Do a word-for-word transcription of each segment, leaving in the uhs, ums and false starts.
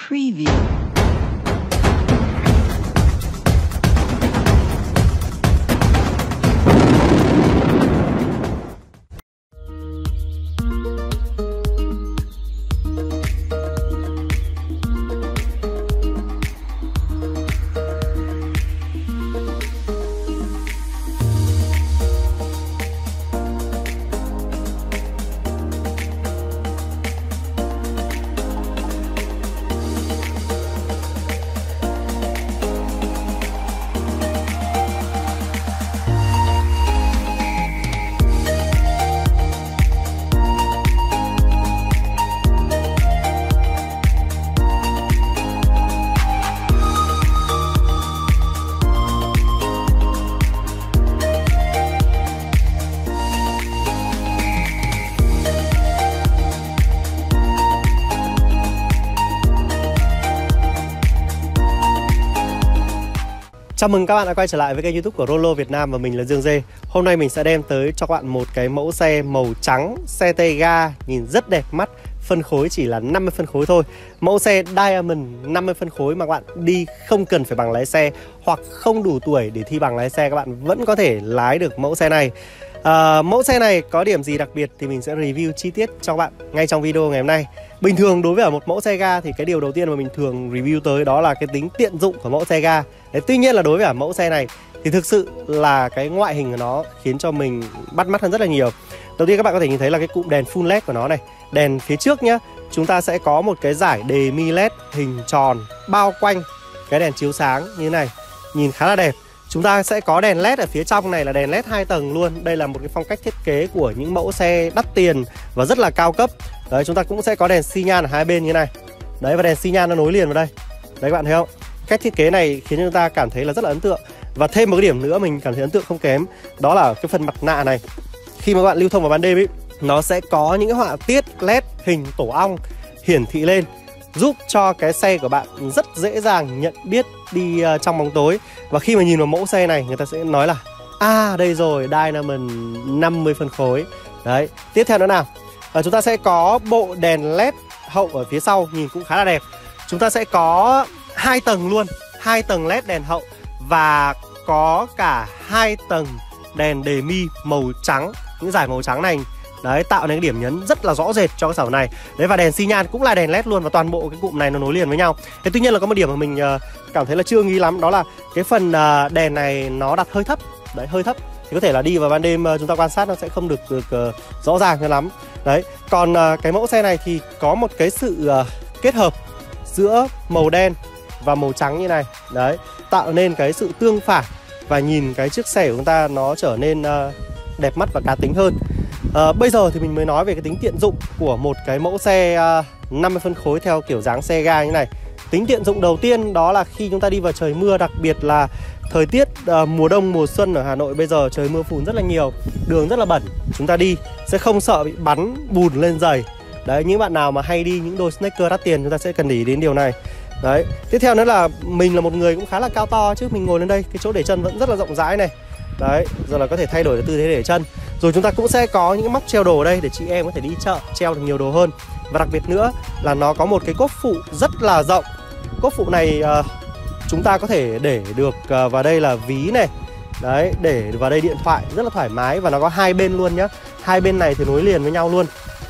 Preview. Chào mừng các bạn đã quay trở lại với kênh YouTube của Rollo Việt Nam và mình là Dương Dê. Hôm nay mình sẽ đem tới cho các bạn một cái mẫu xe màu trắng, xe tay ga, nhìn rất đẹp mắt, phân khối chỉ là năm mươi phân khối thôi. Mẫu xe Diamond năm mươi phân khối mà các bạn đi không cần phải bằng lái xe hoặc không đủ tuổi để thi bằng lái xe, các bạn vẫn có thể lái được mẫu xe này. À, mẫu xe này có điểm gì đặc biệt thì mình sẽ review chi tiết cho các bạn ngay trong video ngày hôm nay. Bình thường đối với ở một mẫu xe ga thì cái điều đầu tiên mà mình thường review tới đó là cái tính tiện dụng của mẫu xe ga. Đấy, tuy nhiên là đối với ở mẫu xe này thì thực sự là cái ngoại hình của nó khiến cho mình bắt mắt hơn rất là nhiều. Đầu tiên các bạn có thể nhìn thấy là cái cụm đèn full led của nó này. Đèn phía trước nhá, chúng ta sẽ có một cái dải đề mi led hình tròn bao quanh cái đèn chiếu sáng như thế này, nhìn khá là đẹp. Chúng ta sẽ có đèn led ở phía trong này là đèn led hai tầng luôn. Đây là một cái phong cách thiết kế của những mẫu xe đắt tiền và rất là cao cấp. Đấy, chúng ta cũng sẽ có đèn xi nhan ở hai bên như thế này. Đấy, và đèn xi nhan nó nối liền vào đây. Đấy các bạn thấy không? Cách thiết kế này khiến chúng ta cảm thấy là rất là ấn tượng. Và thêm một cái điểm nữa mình cảm thấy ấn tượng không kém, đó là cái phần mặt nạ này. Khi mà các bạn lưu thông vào ban đêm ấy, nó sẽ có những cái họa tiết led hình tổ ong hiển thị lên, giúp cho cái xe của bạn rất dễ dàng nhận biết đi uh, trong bóng tối. Và khi mà nhìn vào mẫu xe này, người ta sẽ nói là à, đây rồi, Diamond năm mươi phân khối. Đấy, tiếp theo nữa nào, uh, chúng ta sẽ có bộ đèn led hậu ở phía sau, nhìn cũng khá là đẹp. Chúng ta sẽ có hai tầng luôn, hai tầng led đèn hậu và có cả hai tầng đèn đề mi màu trắng, những dải màu trắng này. Đấy, tạo nên cái điểm nhấn rất là rõ rệt cho cái sản này. Đấy, và đèn xi nhan cũng là đèn led luôn, và toàn bộ cái cụm này nó nối liền với nhau. Thế tuy nhiên là có một điểm mà mình uh, cảm thấy là chưa nghĩ lắm, đó là cái phần uh, đèn này nó đặt hơi thấp. Đấy, hơi thấp thì có thể là đi vào ban đêm uh, chúng ta quan sát nó sẽ không được, được uh, rõ ràng cho lắm. Đấy, còn uh, cái mẫu xe này thì có một cái sự uh, kết hợp giữa màu đen và màu trắng như này. Đấy, tạo nên cái sự tương phản và nhìn cái chiếc xe của chúng ta nó trở nên uh, đẹp mắt và cá tính hơn. À, bây giờ thì mình mới nói về cái tính tiện dụng của một cái mẫu xe uh, năm mươi phân khối theo kiểu dáng xe ga như này. Tính tiện dụng đầu tiên đó là khi chúng ta đi vào trời mưa, đặc biệt là thời tiết uh, mùa đông, mùa xuân ở Hà Nội bây giờ trời mưa phùn rất là nhiều, đường rất là bẩn, chúng ta đi sẽ không sợ bị bắn bùn lên giày. Đấy, những bạn nào mà hay đi những đôi sneaker đắt tiền chúng ta sẽ cần để ý đến điều này. Đấy, tiếp theo nữa là mình là một người cũng khá là cao to, chứ mình ngồi lên đây cái chỗ để chân vẫn rất là rộng rãi này. Đấy, giờ là có thể thay đổi tư thế để chân. Rồi chúng ta cũng sẽ có những móc treo đồ ở đây để chị em có thể đi chợ treo được nhiều đồ hơn. Và đặc biệt nữa là nó có một cái cốp phụ rất là rộng. Cốp phụ này uh, chúng ta có thể để được uh, vào đây là ví này. Đấy, để vào đây điện thoại rất là thoải mái. Và nó có hai bên luôn nhá. Hai bên này thì nối liền với nhau luôn.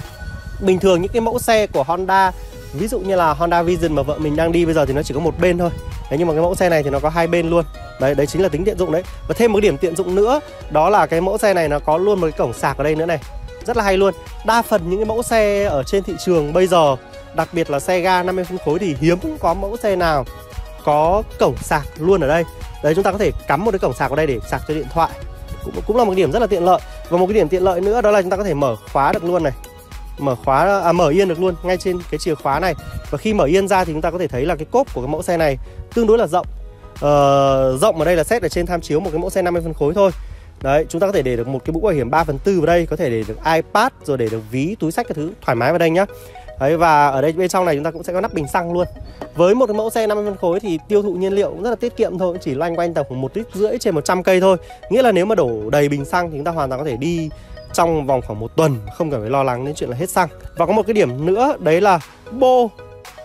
Bình thường những cái mẫu xe của Honda, ví dụ như là Honda Vision mà vợ mình đang đi bây giờ thì nó chỉ có một bên thôi. Đấy, nhưng mà cái mẫu xe này thì nó có hai bên luôn. Đấy, đấy chính là tính tiện dụng đấy. Và thêm một cái điểm tiện dụng nữa, đó là cái mẫu xe này nó có luôn một cái cổng sạc ở đây nữa này. Rất là hay luôn. Đa phần những cái mẫu xe ở trên thị trường bây giờ, đặc biệt là xe ga năm mươi phân khối thì hiếm cũng có mẫu xe nào có cổng sạc luôn ở đây. Đấy, chúng ta có thể cắm một cái cổng sạc vào đây để sạc cho điện thoại. Cũng, cũng là một cái điểm rất là tiện lợi. Và một cái điểm tiện lợi nữa đó là chúng ta có thể mở khóa được luôn này. Mở khóa, à, mở yên được luôn ngay trên cái chìa khóa này. Và khi mở yên ra thì chúng ta có thể thấy là cái cốp của cái mẫu xe này tương đối là rộng. Ờ, rộng ở đây là set ở trên tham chiếu một cái mẫu xe năm mươi phân khối thôi. Đấy, chúng ta có thể để được một cái mũ bảo hiểm ba phần tư vào đây, có thể để được iPad, rồi để được ví, túi xách các thứ thoải mái vào đây nhá. Đấy, và ở đây bên trong này chúng ta cũng sẽ có nắp bình xăng luôn. Với một cái mẫu xe năm mươi phân khối thì tiêu thụ nhiên liệu cũng rất là tiết kiệm thôi, chỉ loanh quanh tầm khoảng một lít rưỡi trên một trăm cây thôi. Nghĩa là nếu mà đổ đầy bình xăng thì chúng ta hoàn toàn có thể đi trong vòng khoảng một tuần, không cần phải lo lắng đến chuyện là hết xăng. Và có một cái điểm nữa, đấy là bô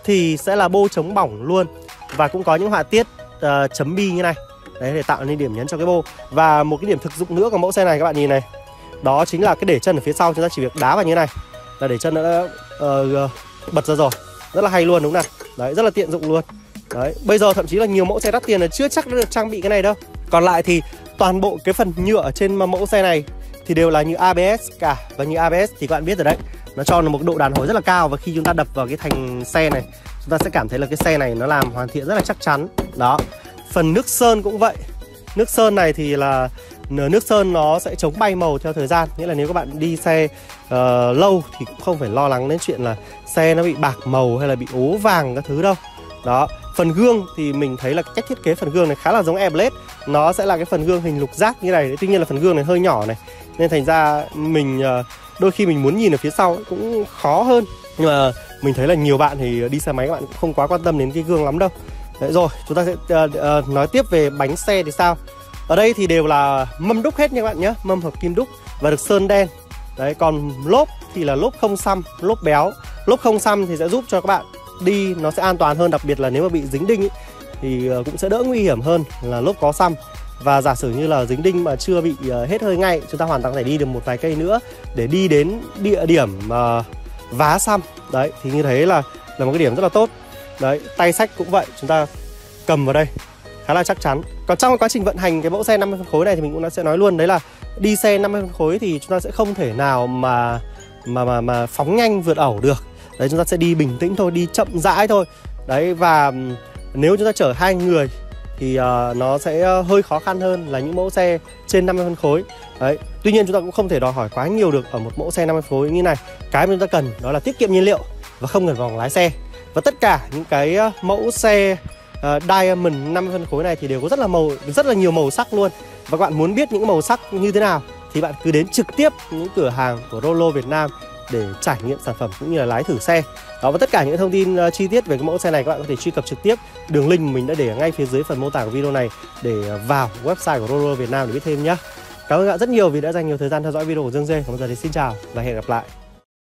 thì sẽ là bô chống bỏng luôn. Và cũng có những họa tiết uh, chấm bi như này. Đấy, để tạo nên điểm nhấn cho cái bô. Và một cái điểm thực dụng nữa của mẫu xe này các bạn nhìn này, đó chính là cái để chân ở phía sau, chúng ta chỉ việc đá vào như này là để chân nó đã uh, bật ra rồi. Rất là hay luôn đúng không nào? Đấy, rất là tiện dụng luôn. Đấy, bây giờ thậm chí là nhiều mẫu xe đắt tiền là chưa chắc đã được trang bị cái này đâu. Còn lại thì toàn bộ cái phần nhựa ở trên mẫu xe này thì đều là như a bê ét cả. Và như a bê ét thì các bạn biết rồi đấy, nó cho một độ đàn hồi rất là cao. Và khi chúng ta đập vào cái thành xe này, chúng ta sẽ cảm thấy là cái xe này nó làm hoàn thiện rất là chắc chắn. Đó. Phần nước sơn cũng vậy. Nước sơn này thì là nước sơn nó sẽ chống bay màu theo thời gian. Nghĩa là nếu các bạn đi xe uh, lâu thì cũng không phải lo lắng đến chuyện là xe nó bị bạc màu hay là bị ố vàng các thứ đâu. Đó. Phần gương thì mình thấy là cách thiết kế phần gương này khá là giống Airblade. Nó sẽ là cái phần gương hình lục giác như này. Tuy nhiên là phần gương này hơi nhỏ này, nên thành ra mình uh, đôi khi mình muốn nhìn ở phía sau cũng khó hơn. Nhưng mà mình thấy là nhiều bạn thì đi xe máy các bạn cũng không quá quan tâm đến cái gương lắm đâu. Đấy, rồi chúng ta sẽ uh, uh, nói tiếp về bánh xe thì sao. Ở đây thì đều là mâm đúc hết nha các bạn nhé. Mâm hợp kim đúc và được sơn đen. Đấy, còn lốp thì là lốp không xăm, lốp béo. Lốp không xăm thì sẽ giúp cho các bạn đi nó sẽ an toàn hơn. Đặc biệt là nếu mà bị dính đinh ý, thì cũng sẽ đỡ nguy hiểm hơn là lốp có xăm. Và giả sử như là dính đinh mà chưa bị hết hơi ngay, chúng ta hoàn toàn có thể đi được một vài cây nữa để đi đến địa điểm uh, vá xăm. Đấy, thì như thế là là một cái điểm rất là tốt. Đấy, tay xách cũng vậy, chúng ta cầm vào đây khá là chắc chắn. Còn trong quá trình vận hành cái mẫu xe năm mươi phân khối này thì mình cũng đã sẽ nói luôn, đấy là đi xe năm mươi phân khối thì chúng ta sẽ không thể nào mà mà mà mà phóng nhanh vượt ẩu được. Đấy, chúng ta sẽ đi bình tĩnh thôi, đi chậm rãi thôi. Đấy, và nếu chúng ta chở hai người thì uh, nó sẽ hơi khó khăn hơn là những mẫu xe trên năm mươi phân khối. Đấy, tuy nhiên chúng ta cũng không thể đòi hỏi quá nhiều được ở một mẫu xe năm mươi phân khối như này. Cái mà chúng ta cần đó là tiết kiệm nhiên liệu và không cần vòng lái xe. Và tất cả những cái mẫu xe uh, Diamond năm mươi phân khối này thì đều có rất là màu, rất là nhiều màu sắc luôn. Và các bạn muốn biết những màu sắc như thế nào thì bạn cứ đến trực tiếp những cửa hàng của Rollo Việt Nam để trải nghiệm sản phẩm cũng như là lái thử xe. Đó, và tất cả những thông tin uh, chi tiết về cái mẫu xe này các bạn có thể truy cập trực tiếp. Đường link mình đã để ngay phía dưới phần mô tả của video này để vào website của Rollo Việt Nam để biết thêm nhé. Cảm ơn các bạn rất nhiều vì đã dành nhiều thời gian theo dõi video của Dương Dê. Còn bây giờ thì xin chào và hẹn gặp lại.